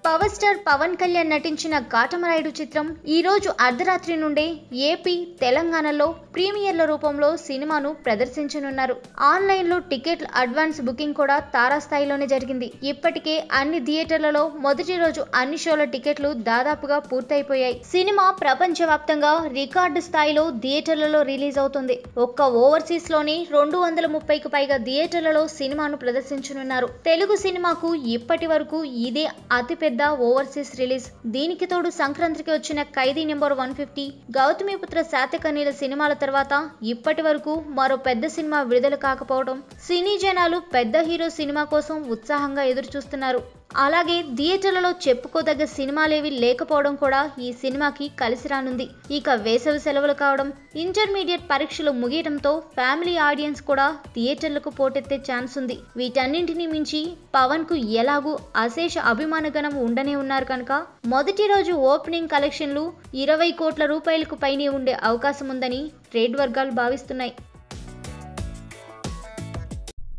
Power star Pawan Kalyan నటించిన కాటమరాయుడు చిత్రం ఈ రోజు అర్ధరాత్రి నుండే ఏపీ తెలంగాణలో ప్రీమియర్ల రూపంలో సినిమాను ప్రదర్శించనున్నారు. ఆన్లైన్ లో టికెట్ల అడ్వాన్స్ బుకింగ్ కూడా తారాస్థాయిలోనే జరిగింది. ఇప్పటికే అన్ని థియేటర్లలో మొదటి రోజు అన్ని షోల టికెట్లు దాదాపుగా పూర్తయిపోయాయి. సినిమా ప్రపంచవ్యాప్తంగా రికార్డు స్థాయిలో థియేటర్లలో రిలీజ్ అవుతుంది. ఒక్క ఓవర్సీస్ లోని 230కు పైగా థియేటర్లలో సినిమాను ప్రదర్శించనున్నారు. తెలుగు సినిమాకు ఇప్పటి వరకు ఇదే అతిపెద్ద ఓవర్సీస్ రిలీజ్. దీనికి తోడు సంక్రాంతికి వచ్చిన ఖైదీ నెంబర్ 150, గౌతమిపుత్ర శాతకర్ణిల సినిమాల తర్వాత ఇప్పటి వరకు మరో పెద్ద సినిమా విడుదల కాకపోవడం సినీ జనాలు పెద్ద హీరో సినిమా కోసం ఉత్సాహంగా ఎదురు చూస్తున్నారు. అలాగే థియేటర్లలో చెప్పుకోదగ్గ సినిమాలేవి లేకపోవడం కూడా ఈ సినిమాకి కలిసి రానుంది. ఇక వేసవి సెలవులు కావడం, ఇంటర్మీడియట్ పరీక్షలు ముగియడంతో ఫ్యామిలీ ఆడియన్స్ కూడా థియేటర్లకు పోటెత్తే ఛాన్స్ ఉంది. వీటన్నింటినీ మించి పవన్ కు ఎలాగూ అశేష అభిమానగణం ఉండనే ఉన్నారు కనుక మొదటి రోజు ఓపెనింగ్ కలెక్షన్లు 20 కోట్ల రూపాయలకు పైనే ఉండే అవకాశం ఉందని ట్రేడ్ వర్గాలు భావిస్తున్నాయి.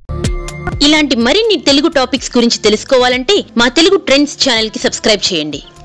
ఇలాంటి మరిన్ని తెలుగు టాపిక్స్ గురించి తెలుసుకోవాలంటే మా తెలుగు ట్రెండ్స్ ఛానల్ కి సబ్స్క్రైబ్ చేయండి.